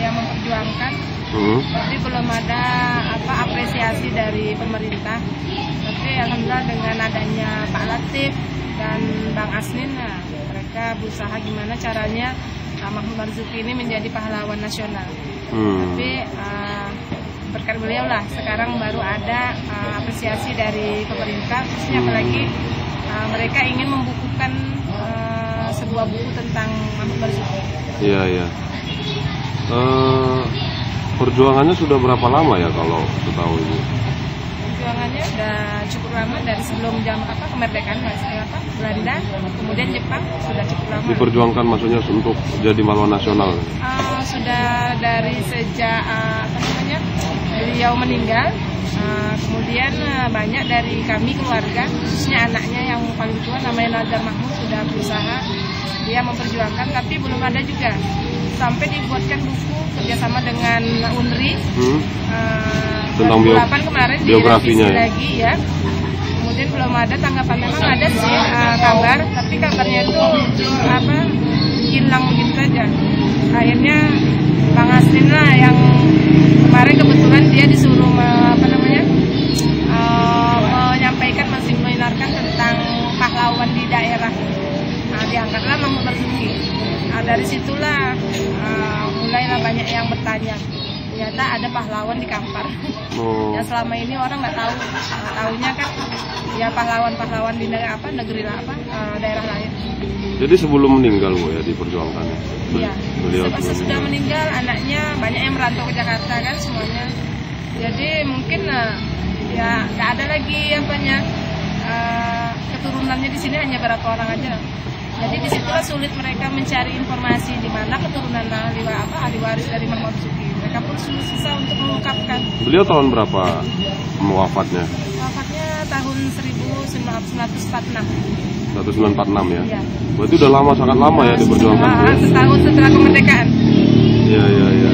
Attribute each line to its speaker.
Speaker 1: dia memperjuangkan, tapi belum ada apresiasi dari pemerintah. Tapi alhamdulillah dengan adanya Pak Latif dan Bang Asnin, mereka berusaha gimana caranya Mahmud Marzuki ini menjadi pahlawan nasional. Tapi berkat beliau lah sekarang baru ada apresiasi dari pemerintah, khususnya apalagi mereka ingin membukukan sebuah buku tentang Mahmud Marzuki.
Speaker 2: Iya, iya. Perjuangannya sudah berapa lama ya kalau setahu Ibu?
Speaker 1: Perjuangannya sudah cukup lama dari sebelum kemerdekaan Belanda, kemudian Jepang, sudah cukup lama.
Speaker 2: Diperjuangkan maksudnya untuk jadi pahlawan nasional?
Speaker 1: Sudah dari sejak beliau meninggal, kemudian banyak dari kami keluarga, khususnya anaknya yang paling tua namanya Nazar Mahmud sudah berusaha dia memperjuangkan, tapi belum ada juga sampai dibuatkan buku kerjasama dengan UNRI
Speaker 2: tentang
Speaker 1: 2008 kemarin
Speaker 2: biografinya
Speaker 1: lagi ya. Kemudian belum ada tanggapan, memang ada sih kabar, tapi kabarnya itu hilang begitu saja. Akhirnya Bang Asnin lah yang kemarin kebetulan dia disuruh menyampaikan, menseminarkan tentang pahlawan di daerah. Diangkatlah Mahmud Marzuki. Dari situlah mulailah banyak yang bertanya. Ternyata ada pahlawan di Kampar. Ya selama ini orang nggak tahu. Tahunya kan ya pahlawan-pahlawan di negeri daerah lain.
Speaker 2: Jadi sebelum meninggal Bu ya diperjuangkannya.
Speaker 1: Iya.
Speaker 2: Beliau
Speaker 1: sudah meninggal, anaknya banyak yang merantau ke Jakarta kan semuanya. Jadi mungkin ya nggak ada lagi keturunannya di sini, hanya berapa orang aja. Jadi disitulah sulit mereka mencari informasi di mana keturunan ahli waris dari Mahmud Marzuki. Mereka pun susah untuk mengungkapkan.
Speaker 2: Beliau tahun berapa wafatnya?
Speaker 1: Wafatnya tahun 1946.
Speaker 2: 1946 ya?
Speaker 1: Iya.
Speaker 2: Berarti udah lama, sangat lama ya diperjuangkan.
Speaker 1: Setahun setelah kemerdekaan.
Speaker 2: Iya, iya, iya.